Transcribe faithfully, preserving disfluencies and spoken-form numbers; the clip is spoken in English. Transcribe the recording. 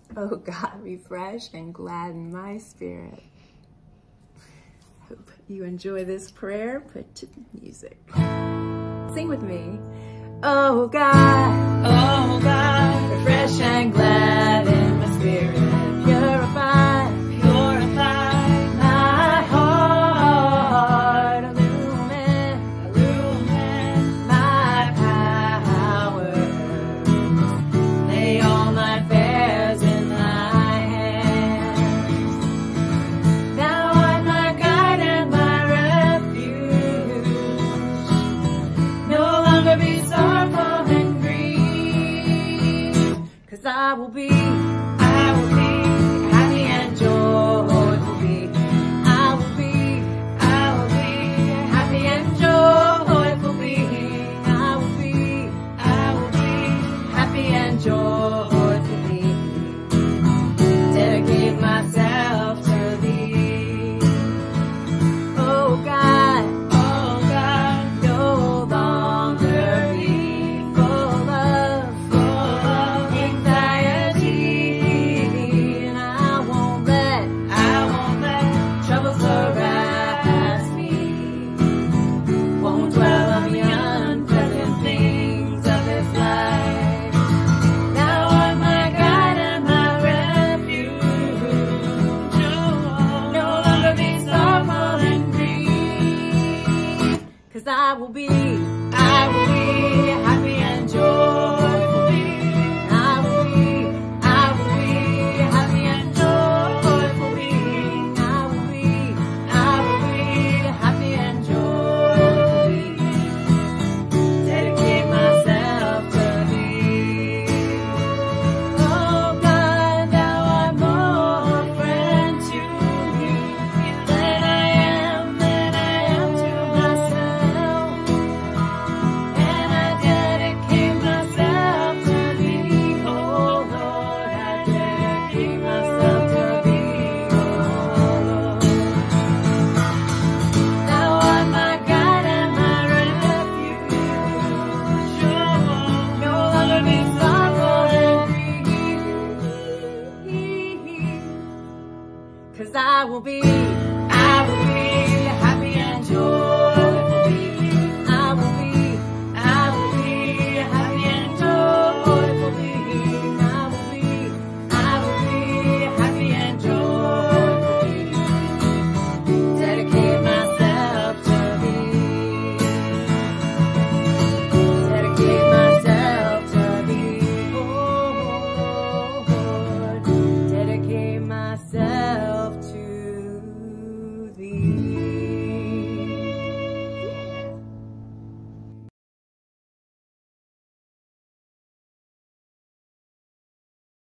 Oh God, refresh and gladden my spirit. Hope you enjoy this prayer. Put to the music. Sing with me. Oh God, Oh God, refresh and gladden my spirit. Purify, purify my heart. Illumine, illuminate my power. Lay all my affairs in thy hands. Thou art my guide and my refuge. No longer be sorrowful and grieved, 'cause I will be, I will be happy and joyful be. I will be, I will be happy and joyful be. I will be, I will be happy and joyful be. Dedicate myself to thee. Oh God, Oh God, no longer be full of, full of anxiety, and I won't let, I won't let troubles harass me. Won't dwell on the unpleasant things of this life. Thou art my guide and my refuge. No longer be sorrowful and grieved, 'cause I will be, I will be happy and joyful be. I will be, I will be happy and joyful be. I will be, I will be happy and joyful be. Dedicate myself to thee. Oh God, thou art more friend to me than I am, than I am to myself. And I dedicate myself to thee, oh Lord. I dedicate myself to thee, oh Lord. Thou art my guide and my refuge. No longer be sorrowful and grieved, 'cause I will be.